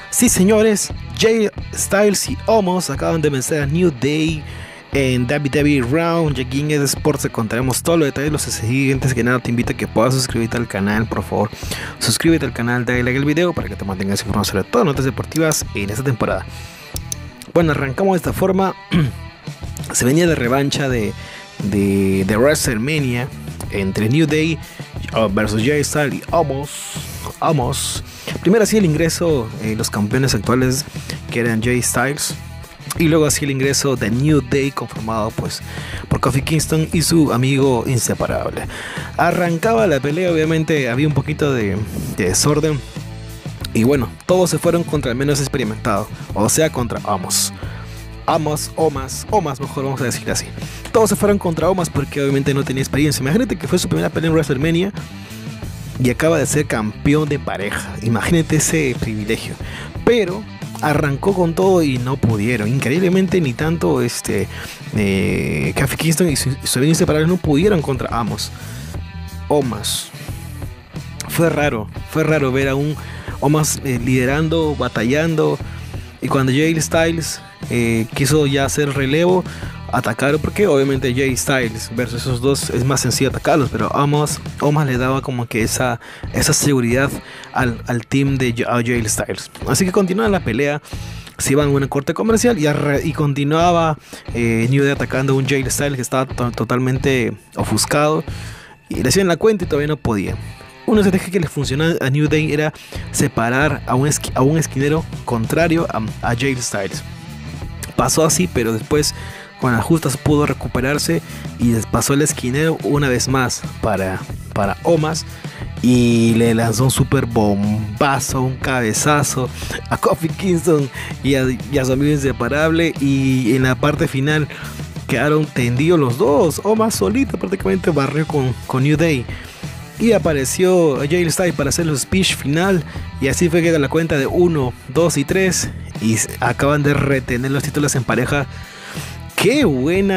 Sí, señores, Jay Styles y Omos acaban de vencer a New Day en WWE Round. Y aquí en Ed Sports te contaremos todos los detalles. Los siguientes que nada te invito a que puedas suscribirte al canal, por favor. Suscríbete al canal, dale like al video para que te mantengas informado sobre todas las notas deportivas en esta temporada. Bueno, arrancamos de esta forma. Se venía de revancha de WrestleMania entre New Day versus Jay Styles y Omos. Primero hacía el ingreso los campeones actuales, que eran Jay Styles, y luego hacía el ingreso de New Day, conformado pues por Kofi Kingston y su amigo inseparable. Arrancaba la pelea, obviamente había un poquito de desorden, y bueno, todos se fueron contra el menos experimentado, o sea, contra Omos, mejor vamos a decir así. Todos se fueron contra Omos porque obviamente no tenía experiencia. Imagínate que fue su primera pelea en WrestleMania y acaba de ser campeón de pareja. Imagínate ese privilegio. Pero arrancó con todo y no pudieron. Increíblemente ni tanto Kofi Kingston y su amigo inseparable no pudieron contra Omos. Fue raro ver a un Omos liderando, batallando. Y cuando Jay Styles quiso ya hacer relevo, atacaron, porque obviamente Jay Styles versus esos dos es más sencillo atacarlos, pero Omos le daba como que esa seguridad al team de Jay Styles. Así que continuaba la pelea, se iban a una corte comercial y continuaba New Day atacando a un Jay Styles que estaba totalmente ofuscado, y le hacían la cuenta y todavía no podía. Una estrategia que le funcionaba a New Day era separar a un esquinero contrario a Jay Styles. Pasó así, pero después con las justas pudo recuperarse y pasó el esquinero una vez más para Omos, y le lanzó un super bombazo, un cabezazo a Kofi Kingston y a su amigo inseparable, y en la parte final quedaron tendidos los dos. Omos solito prácticamente barrió con New Day. Y apareció Jay Styles para hacer el speech final. Y así fue que da la cuenta de 1, 2 y 3. Y acaban de retener los títulos en pareja. Qué buen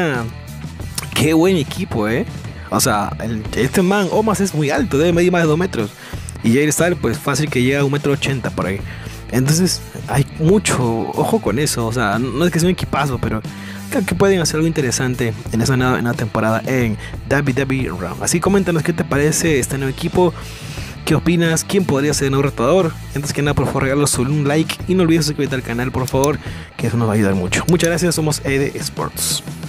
equipo, O sea, este man, Omos, es muy alto, debe medir más de 2 metros. Y Jay Styles, pues fácil que llega a 1,80 m por ahí. Entonces, hay mucho ojo con eso. O sea, no es que sea un equipazo, pero creo que pueden hacer algo interesante en esa nueva temporada en WWE Round. Así coméntanos qué te parece este nuevo equipo, qué opinas, quién podría ser el nuevo retador. Antes que nada, por favor, regálanos un like y no olvides suscribirte al canal, por favor, que eso nos va a ayudar mucho. Muchas gracias, somos Ed Sports.